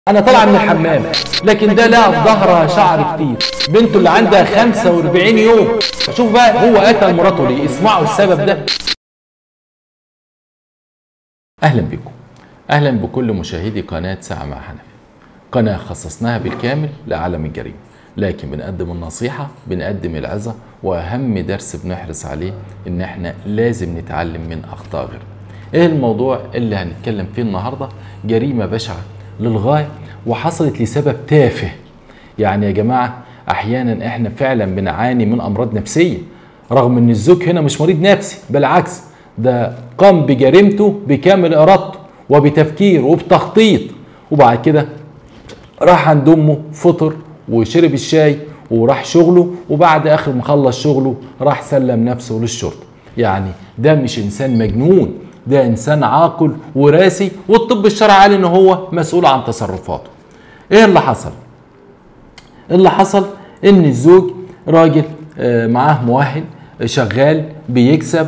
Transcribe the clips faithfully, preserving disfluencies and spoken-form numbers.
انا طالعه من الحمام، لكن ده لها في ظهرها شعر كتير. بنته اللي عندها خمسة وأربعين يوم، شوف بقى هو قتل مراته ليه؟ اسمعوا السبب ده. اهلا بكم، اهلا بكل مشاهدي قناه ساعه مع حنفي، قناه خصصناها بالكامل لعالم الجريمه، لكن بنقدم النصيحه، بنقدم العظه، واهم درس بنحرص عليه ان احنا لازم نتعلم من اخطاء غيرنا. ايه الموضوع اللي هنتكلم فيه النهارده؟ جريمه بشعه للغايه وحصلت لسبب تافه. يعني يا جماعه احيانا احنا فعلا بنعاني من امراض نفسيه، رغم ان الزوج هنا مش مريض نفسي، بالعكس ده قام بجريمته بكامل ارادته وبتفكير وبتخطيط، وبعد كده راح عند امه فطر وشرب الشاي وراح شغله، وبعد اخر ما خلص شغله راح سلم نفسه للشرطه. يعني ده مش انسان مجنون، ده انسان عاقل وراسي، والطب الشرعي قال ان هو مسؤول عن تصرفاته. ايه اللي حصل؟ اللي حصل ان الزوج راجل معاه مؤهل شغال بيكسب،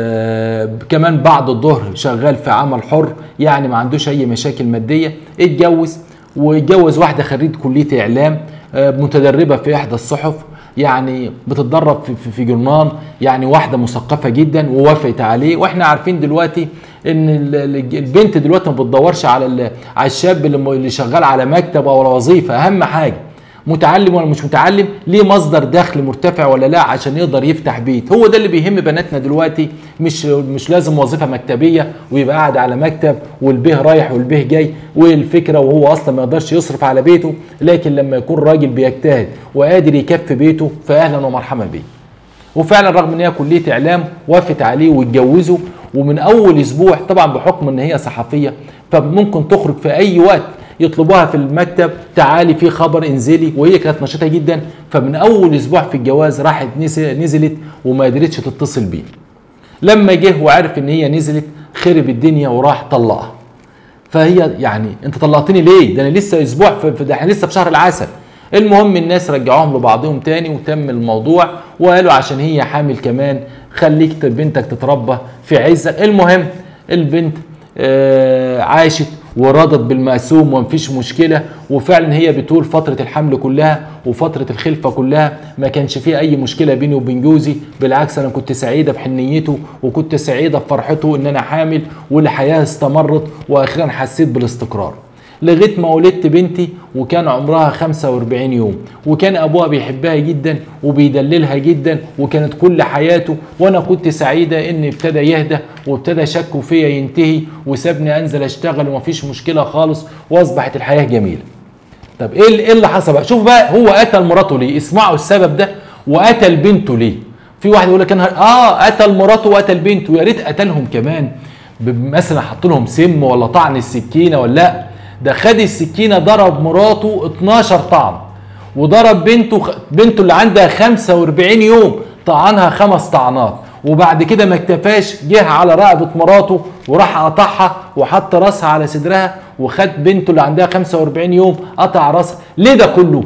كمان بعد الظهر شغال في عمل حر، يعني ما عندوش اي مشاكل ماديه. اتجوز واتجوز واحده خريج كليه اعلام متدربه في احدى الصحف، يعني بتتدرب في, في, في جرنان، يعني واحده مثقفه جدا ووافقت عليه. واحنا عارفين دلوقتي ان البنت دلوقتي ما بتدورش على على الشاب اللي شغال على مكتب او على وظيفه، اهم حاجه متعلم ولا مش متعلم، ليه مصدر دخل مرتفع ولا لا عشان يقدر يفتح بيت. هو ده اللي بيهم بناتنا دلوقتي، مش مش لازم وظيفه مكتبيه ويبقى قاعد على مكتب والبيه رايح والبيه جاي والفكره، وهو اصلا ما يقدرش يصرف على بيته. لكن لما يكون راجل بيجتهد وقادر يكفي بيته فاهلا ومرحبا بيه. وفعلا رغم ان هي كليه اعلام وافت عليه واتجوزوا، ومن اول اسبوع طبعا بحكم ان هي صحفيه فممكن تخرج في اي وقت يطلبوها في المكتب، تعالي في خبر انزلي، وهي كانت نشيطه جدا. فمن اول اسبوع في الجواز راحت نزلت وما قدرتش تتصل بيه. لما جه وعرف ان هي نزلت خرب الدنيا وراح طلقها. فهي يعني انت طلقتني ليه؟ ده انا لسه اسبوع، في ده احنا لسه في شهر العسل. المهم الناس رجعوهم لبعضهم تاني وتم الموضوع، وقالوا عشان هي حامل كمان خليك بنتك تتربى في عزك. المهم البنت آه عاشت ورضت بالمقسوم ومفيش مشكله، وفعلا هي بتقول فتره الحمل كلها وفتره الخلفه كلها ما كانش فيه اي مشكله بيني وبين جوزي، بالعكس انا كنت سعيده بحنيته وكنت سعيده بفرحته ان انا حامل، والحياه استمرت واخيرا حسيت بالاستقرار. لغايه ما ولدت بنتي وكان عمرها خمسة وأربعين يوم، وكان ابوها بيحبها جدا وبيدللها جدا وكانت كل حياته، وانا كنت سعيده ان ابتدى يهدى وابتدى شكه فيا ينتهي وسابني انزل اشتغل ومفيش مشكله خالص، واصبحت الحياه جميله. طب ايه اللي حصل بقى؟ شوف بقى هو قتل مراته ليه؟ اسمعوا السبب ده. وقتل بنته ليه؟ في واحد يقول لك انا اه قتل مراته وقتل بنته، ويا ريت قتلهم كمان مثلا حط لهم سم ولا طعن السكينه ولا لا، ده خد السكينه ضرب مراته اتناشر طعن، وضرب بنته بنته اللي عندها خمسة وأربعين يوم طعنها خمس طعنات، وبعد كده ما اكتفاش جه على رقبه مراته وراح قطعها وحط راسها على صدرها، وخد بنته اللي عندها خمسة وأربعين يوم قطع راسها. ليه ده كله؟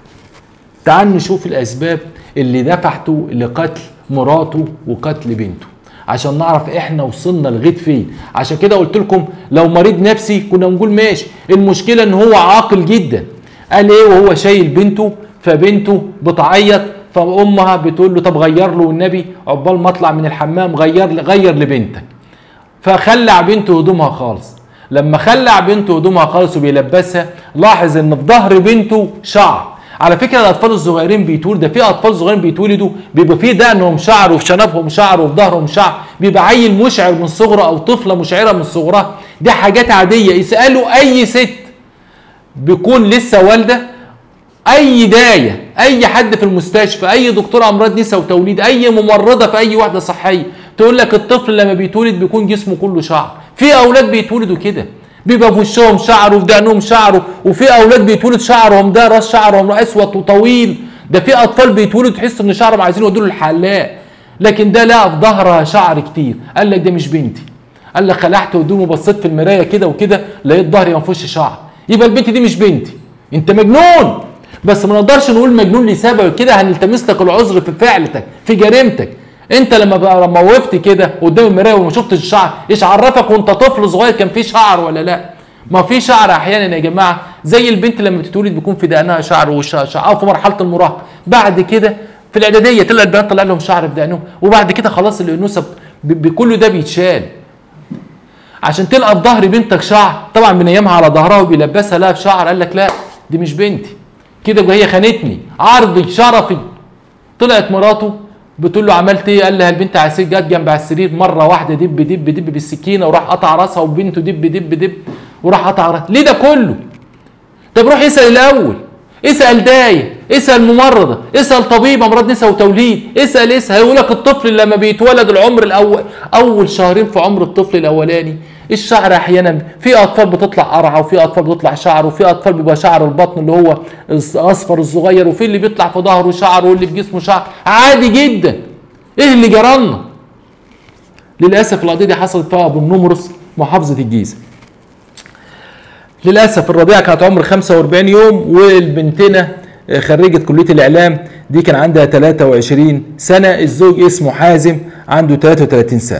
تعال نشوف الاسباب اللي دفعته لقتل مراته وقتل بنته عشان نعرف احنا وصلنا لغايه فين. عشان كده قلت لكم لو مريض نفسي كنا نقول ماشي، المشكله ان هو عاقل جدا. قال ايه وهو شايل بنته؟ فبنته بتعيط، فامها بتقول له طب غير له والنبي عقبال ما اطلع من الحمام غير غير لبنتك. فخلع بنته هدومها خالص. لما خلع بنته هدومها خالص وبيلبسها، لاحظ ان في ظهر بنته شعر. على فكره الاطفال الصغيرين بيتولدوا، ده في اطفال صغيرين بيتولدوا بيبقى في دقنهم شعر وفي شنبهم شعر وفي ظهرهم شعر، بيبقى عيل مشعر من صغره او طفله مشعره من صغرها. دي حاجات عاديه. يسالوا اي ست بيكون لسه والده، اي دايه، اي حد في المستشفى، اي دكتور امراض نساء وتوليد، اي ممرضه في اي وحده صحيه، تقول لك الطفل لما بيتولد بيكون جسمه كله شعر. في اولاد بيتولدوا كده بيبقى في وشهم شعر وفي دقنهم شعر، وفي اولاد بيتولد شعرهم ده راس شعرهم اسود وطويل. ده في اطفال بيتولدوا تحس ان شعرهم عايزين يودوا له الحلاق، لكن ده لا في ظهرها شعر كتير. قال لك ده مش بنتي. قال لك خلعت هدومي وبصيت في المرايه كده وكده لقيت ظهري ما فيهوش شعر، يبقى البنت دي مش بنتي. انت مجنون. بس ما نقدرش نقول مجنون لسبب كده هنلتمس لك العذر في فعلتك في جريمتك. انت لما بقى لما وقفت كده قدام المرايه وما شفتش الشعر، ايش عرفك وانت طفل صغير كان في شعر ولا لا؟ ما في شعر احيانا يا جماعه زي البنت لما بتتولد بيكون في دقنها شعر وشها شعر، او في مرحله المراهقه. بعد كده في الاعداديه تلاقي البنات طلع لهم شعر بدقنهم، وبعد كده خلاص الانوثه بكل ده بيتشال. عشان تلقى في ظهر بنتك شعر، طبعا بنيمها على ظهرها وبيلبسها لها في شعر، قال لك لا دي مش بنتي كده، هي خانتني عرضي شرفي. طلعت مراته بتقول له عملت ايه؟ قال لها البنت على السرير، جت جنب على السرير مره واحده دب دب دب بالسكينه وراح قطع راسها، وبنته دب دب دب وراح قطع راسها. ليه ده كله؟ طب روح اسال الاول، اسال دايه، اسال ممرضه، اسال طبيب امراض نساء وتوليد، اسال اسال هيقول لك الطفل لما بيتولد العمر الاول، اول شهرين في عمر الطفل الاولاني الشعر احيانا في اطفال بتطلع قرعه، وفي اطفال بتطلع شعر، وفي اطفال بيبقى شعر البطن اللي هو اصفر الصغير، وفي اللي بيطلع في ظهره شعر، واللي في جسمه شعر، عادي جدا. ايه اللي جرالنا؟ للاسف القضيه دي حصلت فيها ابو النمرس محافظه الجيزه. للاسف الرضيعه كانت عمر خمسة وأربعين يوم، والبنتنا خريجه كليه الاعلام دي كان عندها ثلاثة وعشرين سنه، الزوج اسمه حازم عنده ثلاثة وثلاثين سنه.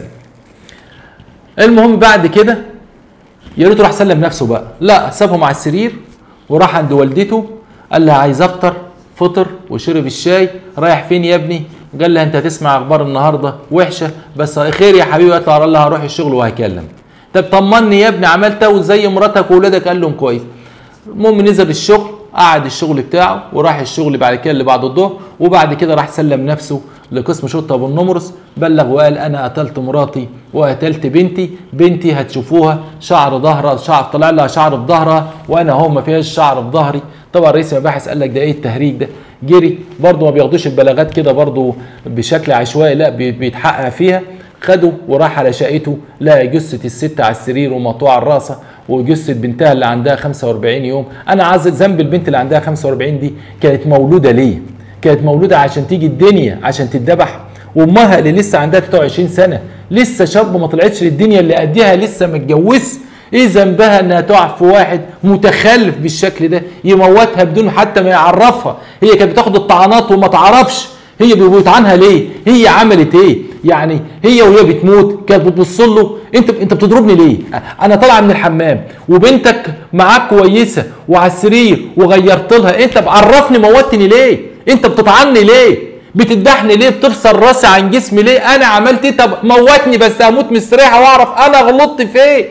المهم بعد كده يا ريته راح سلم نفسه بقى، لا سابهم على السرير وراح عند والدته، قال لها عايز افطر، فطر وشرب الشاي. رايح فين يا ابني؟ قال لها انت هتسمع اخبار النهارده وحشه، بس خير يا حبيبي. قالت له قال لها هروح الشغل وهكلم. طب طمني يا ابني عملت ايه وزي مراتك واولادك؟ قال لهم كويس. المهم نزل الشغل، قعد الشغل بتاعه وراح الشغل بعد كده اللي بعد الظهر، وبعد كده راح سلم نفسه لقسم شرطه ابو النمرس، بلغ وقال انا قتلت مراتي وقتلت بنتي، بنتي هتشوفوها شعر ظهرها، شعر طلع لها شعر في ظهرها، وانا هو ما فيهاش شعر في ظهري. طبعا رئيس المباحث قال لك ده ايه التهريج ده؟ جري برضه، ما بياخدوش البلاغات كده برضه بشكل عشوائي، لا بيتحقق فيها. خده وراح على شقته، لقى جثه الست على السرير ومقطوعه راسها، وجثه بنتها اللي عندها خمسة وأربعين يوم. انا عايز ذنب البنت اللي عندها خمسة وأربعين دي، كانت مولوده ليه؟ كانت مولوده عشان تيجي الدنيا عشان تتذبح؟ وامها اللي لسه عندها ثلاثة وعشرين سنه، لسه شاب ما طلعتش للدنيا، اللي قديها لسه متجوز، ايه ذنبها انها تقع في واحد متخلف بالشكل ده يموتها بدون حتى ما يعرفها؟ هي كانت بتاخد الطعنات وما تعرفش هي بيموت عنها ليه؟ هي عملت ايه؟ يعني هي وهي بتموت كانت بتبص له، انت انت بتضربني ليه؟ انا طالعه من الحمام وبنتك معاك كويسه وعلى السرير وغيرت لها، انت بعرفني موتني ليه؟ انت بتطعني ليه؟ بتذبحني ليه؟ بتفصل راسي عن جسمي ليه؟ انا عملت ايه؟ طب موتني بس اموت مستريحه واعرف انا غلطت في ايه.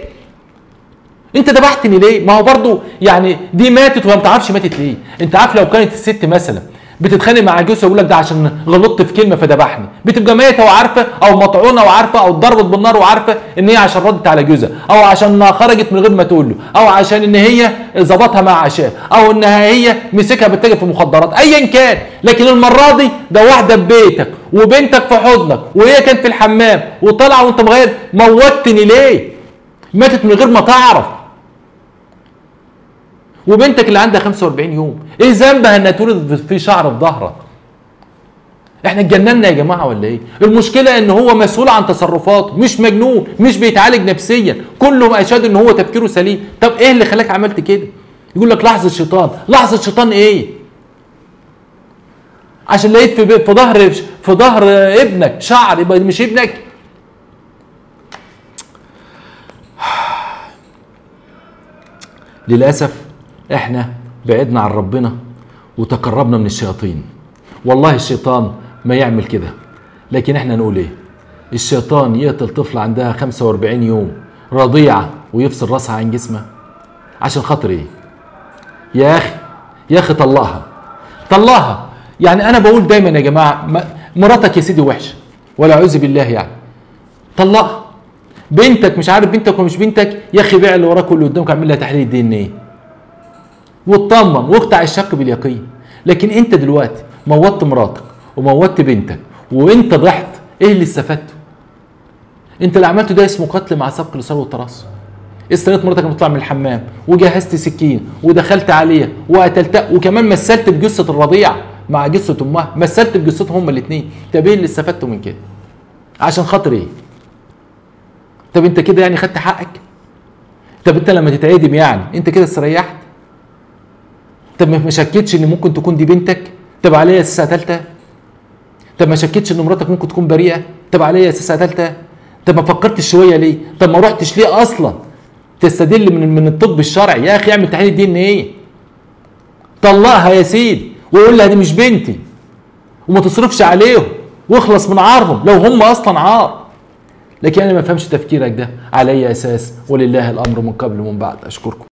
انت ذبحتني ليه؟ ما هو برضو يعني دي ماتت وما بتعرفش ماتت ليه. انت عارف لو كانت الست مثلا بتتخانق مع جوزها ويقول لك ده عشان غلطت في كلمه فذبحني، بتبقى ميته وعارفه، او مطعونه وعارفه، او اتضربت بالنار وعارفه ان هي عشان ردت على جوزها، او عشان خرجت من غير ما تقول له، او عشان ان هي ظبطها مع عشاء، او انها هي مسكها بتتاجر في المخدرات، ايا كان. لكن المره دي ده واحده ببيتك وبنتك في حضنك وهي كانت في الحمام وطالعه وانت مغير، موتني ليه؟ ماتت من غير ما تعرف. وبنتك اللي عندها خمسة وأربعين يوم ايه ذنبها انها تولد في شعر في ظهرها؟ احنا اتجننا يا جماعه ولا ايه؟ المشكله ان هو مسؤول عن تصرفاته، مش مجنون، مش بيتعالج نفسيا، كله اشهد ان هو تفكيره سليم. طب ايه اللي خلاك عملت كده؟ يقول لك لحظه شيطان. لحظه شيطان ايه؟ عشان لقيت في في ظهر في ظهر ابنك شعر يبقى مش ابنك؟ للاسف احنا بعدنا عن ربنا وتقربنا من الشياطين. والله الشيطان ما يعمل كده، لكن احنا نقول ايه؟ الشيطان يقتل طفل عندها خمسة وأربعين يوم رضيعه ويفصل راسها عن جسمها عشان خاطر ايه؟ يا اخي يا اخي طلقها طلقها. يعني انا بقول دايما يا جماعه، مراتك يا سيدي وحشه ولا اعوذ بالله، يعني طلقها. بنتك مش عارف بنتك ومش بنتك، يا اخي بيع اللي وراك واللي قدامك، اعمل لها تحليل دي ان ايه واطمن واقطع الشك باليقين. لكن انت دلوقتي موتت مراتك وموتت بنتك وانت ضحت، ايه اللي استفدته؟ انت اللي عملته ده اسمه قتل مع سبق الاصرار والتراص. استنيت مراتك بتطلع من الحمام وجهزت سكين ودخلت عليها وقتلتها، وكمان مثلت بجثه الرضيع مع جثه امها، مثلت بجثتهم هما الاثنين. طب ايه اللي استفدته من كده؟ عشان خاطر ايه؟ طب انت كده يعني خدت حقك؟ طب انت لما تتعدم يعني انت كده استريحت؟ طب ما شكتش ان ممكن تكون دي بنتك؟ طب عليها اساس قتلتها؟ طب ما شكتش ان مراتك ممكن تكون بريئه؟ طب عليها اساس قتلتها؟ طب ما فكرتش شويه ليه؟ طب ما رحتش ليه اصلا تستدل من من الطب الشرعي؟ يا اخي اعمل تحليل دي ان ايه؟ طلقها يا سيدي وقول لها دي مش بنتي، وما تصرفش عليهم واخلص من عارهم لو هم اصلا عار. لكن انا ما فهمش تفكيرك ده على اي اساس، ولله الامر من قبل ومن بعد. اشكركم.